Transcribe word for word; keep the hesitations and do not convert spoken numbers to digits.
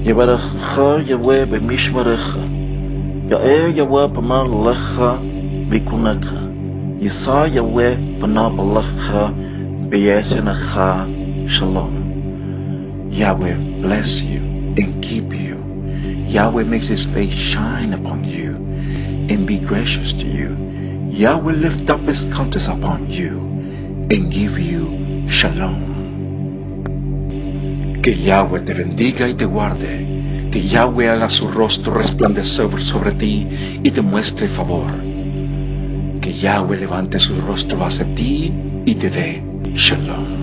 Yevarecha Yahweh b'mishmarecha. Ya'er Yahweh b'malecha v'kunecha. Yisa Yahweh b'nabalecha v'yesenecha shalom. Yahweh bless you and keep you. Yahweh makes his face shine upon you and be gracious to you. Yahweh lift up his countenance upon you and give you shalom. Que Yahweh te bendiga y te guarde. Que Yahweh haga su rostro resplandecer sobre ti y te muestre favor. Que Yahweh levante su rostro hacia ti y te dé shalom.